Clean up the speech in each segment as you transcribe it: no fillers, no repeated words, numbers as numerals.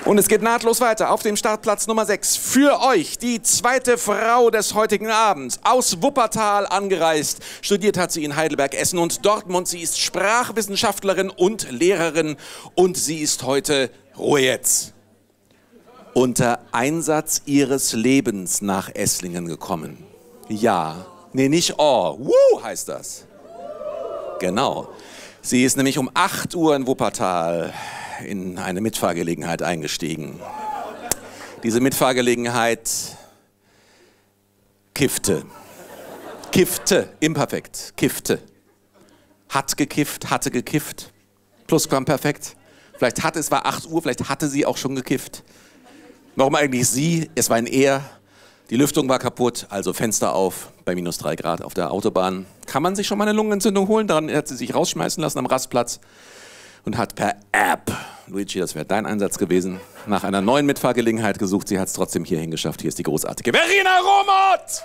Und es geht nahtlos weiter auf dem Startplatz Nummer 6. Für euch die zweite Frau des heutigen Abends. Aus Wuppertal angereist. Studiert hat sie in Heidelberg, Essen und Dortmund. Sie ist Sprachwissenschaftlerin und Lehrerin. Und sie ist heute, Ruhe jetzt, unter Einsatz ihres Lebens nach Esslingen gekommen. Ja, nee, nicht oh, wuh heißt das. Genau. Sie ist nämlich um 8 Uhr in Wuppertal in eine Mitfahrgelegenheit eingestiegen. Diese Mitfahrgelegenheit kiffte. Kiffte, imperfekt, kiffte. Hat gekifft, hatte gekifft. Plusquamperfekt. Vielleicht hatte, es war 8 Uhr, vielleicht hatte sie auch schon gekifft. Warum eigentlich sie? Es war ein Er. Die Lüftung war kaputt, also Fenster auf, bei minus 3 Grad auf der Autobahn. Kann man sich schon mal eine Lungenentzündung holen? Daran hat sie sich rausschmeißen lassen am Rastplatz. Und hat per App, Luigi, das wäre dein Einsatz gewesen, nach einer neuen Mitfahrgelegenheit gesucht. Sie hat es trotzdem hierhin geschafft. Hier ist die großartige Verena Romot!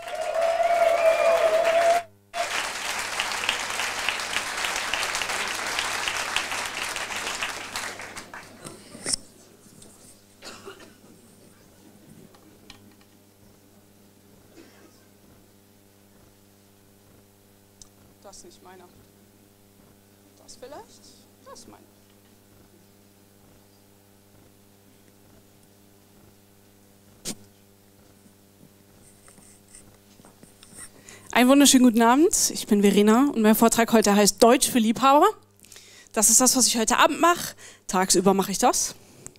Das ist nicht meiner. Das vielleicht? Das ist meiner. Einen wunderschönen guten Abend, ich bin Verena und mein Vortrag heute heißt Deutsch für Liebhaber. Das ist das, was ich heute Abend mache. Tagsüber mache ich das.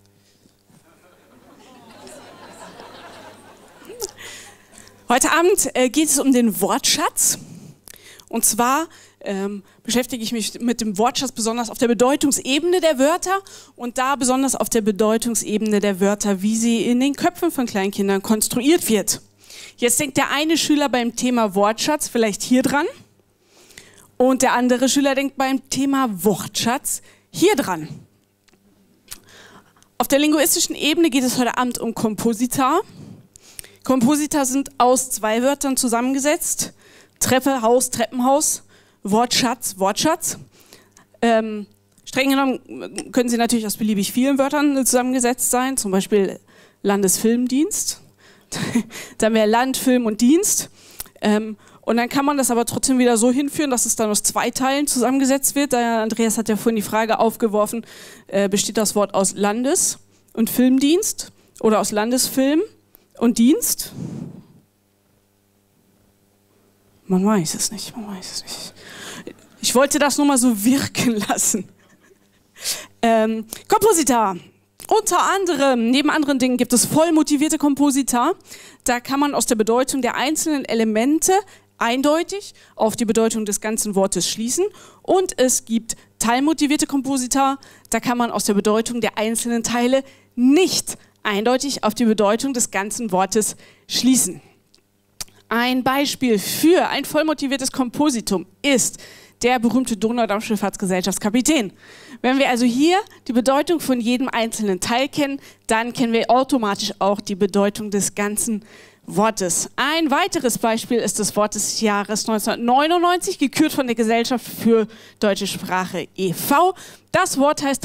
Heute Abend geht es um den Wortschatz. Und zwar beschäftige ich mich mit dem Wortschatz besonders auf der Bedeutungsebene der Wörter und da besonders auf der Bedeutungsebene der Wörter, wie sie in den Köpfen von Kleinkindern konstruiert wird. Jetzt denkt der eine Schüler beim Thema Wortschatz vielleicht hier dran und der andere Schüler denkt beim Thema Wortschatz hier dran. Auf der linguistischen Ebene geht es heute Abend um Komposita. Komposita sind aus 2 Wörtern zusammengesetzt. Treppe, Haus, Treppenhaus, Wortschatz, Wortschatz. Streng genommen können sie natürlich aus beliebig vielen Wörtern zusammengesetzt sein, zum Beispiel Landesfilmdienst. Dann wäre Land, Film und Dienst. Und dann kann man das aber trotzdem wieder so hinführen, dass es dann aus 2 Teilen zusammengesetzt wird. Andreas hat ja vorhin die Frage aufgeworfen, besteht das Wort aus Landes- und Filmdienst oder aus Landesfilm und Dienst? Man weiß es nicht, man weiß es nicht. Ich wollte das nur mal so wirken lassen. Komposita. Unter anderem, neben anderen Dingen gibt es voll motivierte Komposita. Da kann man aus der Bedeutung der einzelnen Elemente eindeutig auf die Bedeutung des ganzen Wortes schließen. Und es gibt teilmotivierte Komposita. Da kann man aus der Bedeutung der einzelnen Teile nicht eindeutig auf die Bedeutung des ganzen Wortes schließen. Ein Beispiel für ein voll motiviertes Kompositum ist der berühmte Donaudampfschifffahrtsgesellschaftskapitän. Wenn wir also hier die Bedeutung von jedem einzelnen Teil kennen, dann kennen wir automatisch auch die Bedeutung des ganzen Wortes. Ein weiteres Beispiel ist das Wort des Jahres 1999, gekürt von der Gesellschaft für deutsche Sprache e.V. Das Wort heißt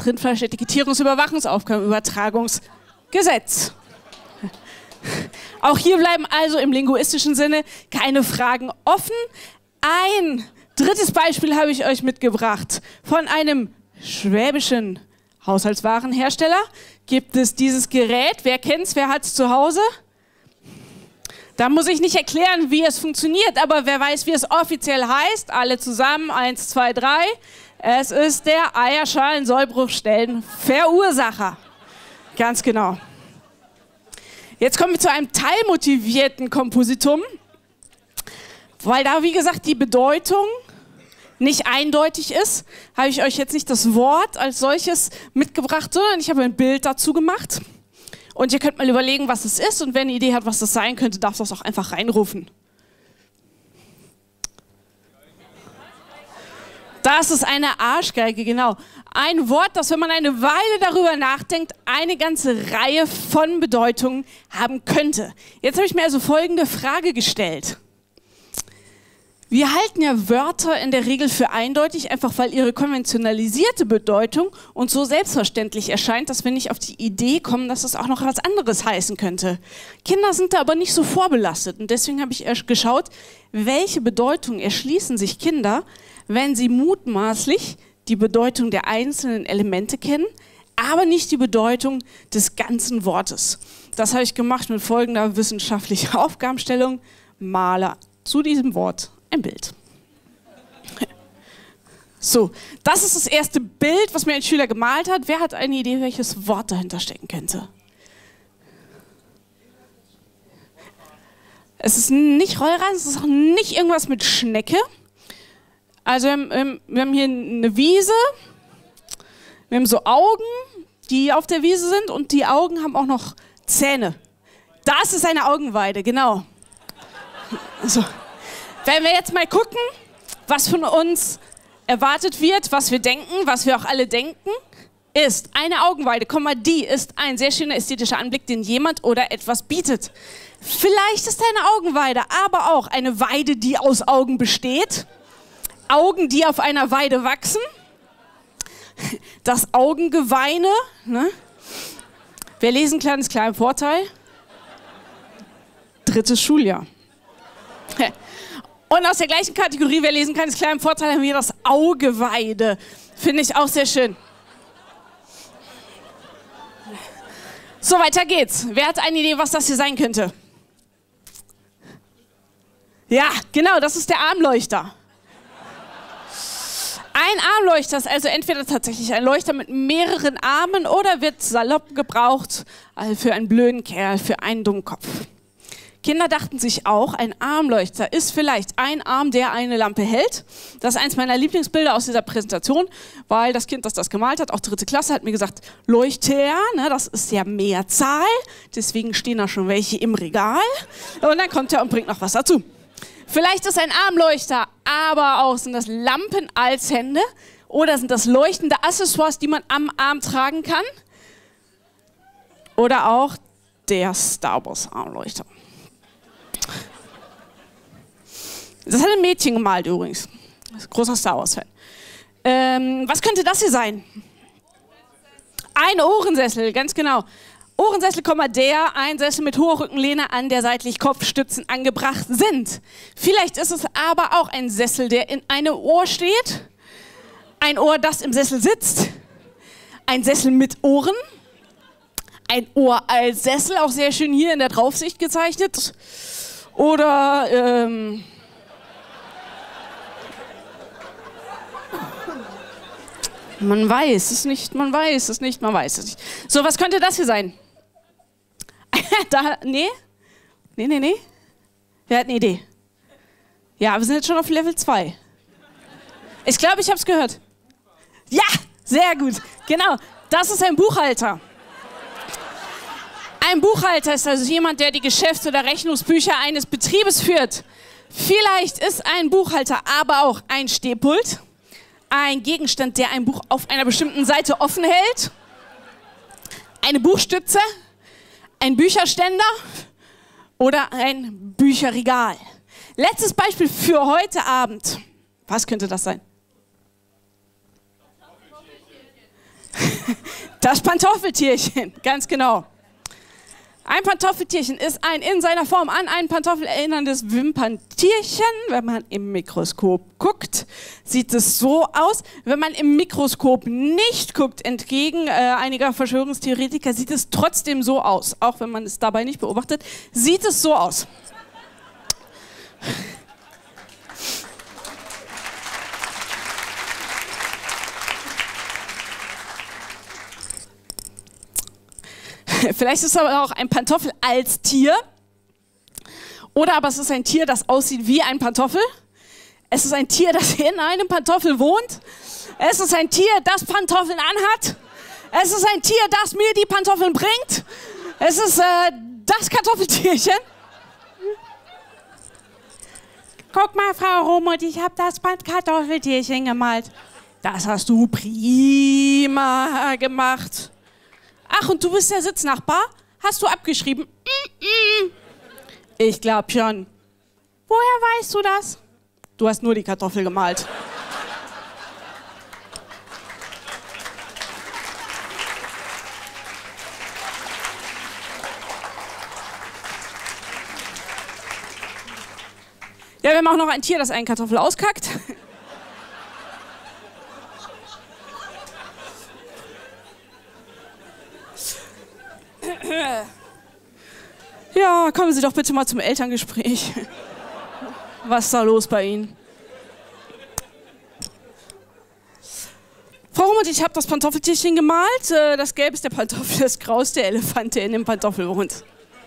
Rindfleischetikettierungsüberwachungsaufgabenübertragungsgesetz. Auch hier bleiben also im linguistischen Sinne keine Fragen offen. Ein drittes Beispiel habe ich euch mitgebracht. Von einem schwäbischen Haushaltswarenhersteller gibt es dieses Gerät. Wer kennt's? Wer hat's zu Hause? Da muss ich nicht erklären, wie es funktioniert, aber wer weiß, wie es offiziell heißt? Alle zusammen, 1, 2, 3. Es ist der Eierschalen-Sollbruchstellenverursacher. Ganz genau. Jetzt kommen wir zu einem teilmotivierten Kompositum, weil da, wie gesagt, die Bedeutung nicht eindeutig ist, habe ich euch jetzt nicht das Wort als solches mitgebracht, sondern ich habe ein Bild dazu gemacht. Und ihr könnt mal überlegen, was es ist. Und wenn ihr eine Idee habt, was das sein könnte, darf das auch einfach reinrufen. Das ist eine Arschgeige, genau. Ein Wort, das, wenn man eine Weile darüber nachdenkt, eine ganze Reihe von Bedeutungen haben könnte. Jetzt habe ich mir also folgende Frage gestellt. Wir halten ja Wörter in der Regel für eindeutig, einfach weil ihre konventionalisierte Bedeutung uns so selbstverständlich erscheint, dass wir nicht auf die Idee kommen, dass es auch noch was anderes heißen könnte. Kinder sind da aber nicht so vorbelastet und deswegen habe ich erst geschaut, welche Bedeutung erschließen sich Kinder, wenn sie mutmaßlich die Bedeutung der einzelnen Elemente kennen, aber nicht die Bedeutung des ganzen Wortes. Das habe ich gemacht mit folgender wissenschaftlicher Aufgabenstellung: Male zu diesem Wort ein Bild. So, das ist das erste Bild, was mir ein Schüler gemalt hat. Wer hat eine Idee, welches Wort dahinter stecken könnte? Es ist nicht Rollrasen, es ist auch nicht irgendwas mit Schnecke. Also wir haben hier eine Wiese, wir haben so Augen, die auf der Wiese sind, und die Augen haben auch noch Zähne. Das ist eine Augenweide, genau. So. Wenn wir jetzt mal gucken, was von uns erwartet wird, was wir denken, was wir auch alle denken, ist eine Augenweide, die ist ein sehr schöner ästhetischer Anblick, den jemand oder etwas bietet. Vielleicht ist eine Augenweide aber auch eine Weide, die aus Augen besteht. Augen, die auf einer Weide wachsen. Das Augengeweine. Ne? Wer lesen kann, ist klar im Vorteil. 3. Schuljahr. Und aus der gleichen Kategorie, wer lesen kann, ist klar im Vorteil, haben wir das Augeweide. Finde ich auch sehr schön. So, weiter geht's. Wer hat eine Idee, was das hier sein könnte? Ja, genau, das ist der Armleuchter. Ein Armleuchter ist also entweder tatsächlich ein Leuchter mit mehreren Armen oder wird salopp gebraucht für einen blöden Kerl, für einen Dummkopf. Kinder dachten sich auch, ein Armleuchter ist vielleicht ein Arm, der eine Lampe hält. Das ist eins meiner Lieblingsbilder aus dieser Präsentation, weil das Kind, das das gemalt hat, auch 3. Klasse, hat mir gesagt, Leuchter, ne, das ist ja Mehrzahl, deswegen stehen da schon welche im Regal. Und dann kommt er und bringt noch was dazu. Vielleicht ist ein Armleuchter, aber auch sind das Lampen als Hände oder sind das leuchtende Accessoires, die man am Arm tragen kann. Oder auch der Star Wars Armleuchter. Das hat ein Mädchen gemalt übrigens. Das ist ein großer Star Wars-Fan. Was könnte das hier sein? Ein Ohrensessel, ganz genau. Ohrensessel, ein Sessel mit hoher Rückenlehne, an der seitlich Kopfstützen angebracht sind. Vielleicht ist es aber auch ein Sessel, der in einem Ohr steht. Ein Ohr, das im Sessel sitzt. Ein Sessel mit Ohren. Ein Ohr als Sessel, auch sehr schön hier in der Draufsicht gezeichnet. Oder man weiß es nicht, man weiß es nicht, man weiß es nicht. So, was könnte das hier sein? Nee? Nee. Wer hat eine Idee? Ja, wir sind jetzt schon auf Level 2. Ich glaube, ich habe es gehört. Ja, sehr gut. Genau, das ist ein Buchhalter. Ein Buchhalter ist also jemand, der die Geschäfts- oder Rechnungsbücher eines Betriebes führt. Vielleicht ist ein Buchhalter aber auch ein Stehpult, ein Gegenstand, der ein Buch auf einer bestimmten Seite offen hält, eine Buchstütze, ein Bücherständer oder ein Bücherregal. Letztes Beispiel für heute Abend. Was könnte das sein? Das Pantoffeltierchen, ganz genau. Ein Pantoffeltierchen ist ein in seiner Form an einen Pantoffel erinnerndes Wimperntierchen. Wenn man im Mikroskop guckt, sieht es so aus. Wenn man im Mikroskop nicht guckt, entgegen einiger Verschwörungstheoretiker, sieht es trotzdem so aus. Auch wenn man es dabei nicht beobachtet, sieht es so aus. Vielleicht ist es aber auch ein Pantoffel als Tier. Oder aber es ist ein Tier, das aussieht wie ein Pantoffel. Es ist ein Tier, das in einem Pantoffel wohnt. Es ist ein Tier, das Pantoffeln anhat. Es ist ein Tier, das mir die Pantoffeln bringt. Es ist das Kartoffeltierchen. Guck mal, Frau Romut, ich habe das Kartoffeltierchen gemalt. Das hast du prima gemacht. Ach, und du bist der Sitznachbar? Hast du abgeschrieben? Ich glaube schon. Woher weißt du das? Du hast nur die Kartoffel gemalt. Ja, wir haben auch noch ein Tier, das eine Kartoffel auskackt. Ja, kommen Sie doch bitte mal zum Elterngespräch. Was ist da los bei Ihnen? Frau Rummelt, ich habe das Pantoffeltierchen gemalt. Das Gelb ist der Pantoffel, das Grau ist der Elefant, der in dem Pantoffel wohnt.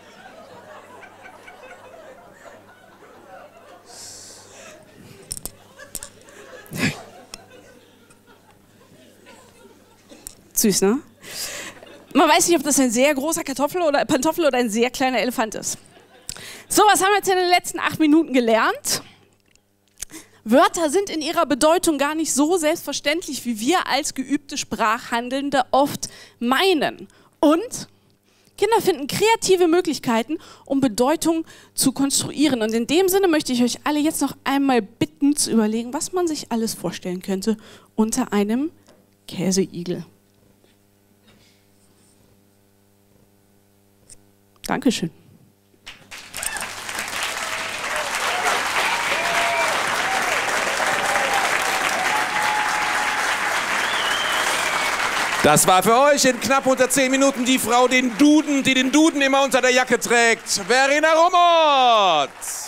Süß, ne? Man weiß nicht, ob das ein sehr großer Pantoffel oder ein sehr kleiner Elefant ist. So, was haben wir jetzt in den letzten 8 Minuten gelernt? Wörter sind in ihrer Bedeutung gar nicht so selbstverständlich, wie wir als geübte Sprachhandelnde oft meinen. Und Kinder finden kreative Möglichkeiten, um Bedeutung zu konstruieren. Und in dem Sinne möchte ich euch alle jetzt noch einmal bitten, zu überlegen, was man sich alles vorstellen könnte unter einem Käseigel. Dankeschön. Das war für euch in knapp unter 10 Minuten die Frau, die den Duden immer unter der Jacke trägt. Verena Rummelt.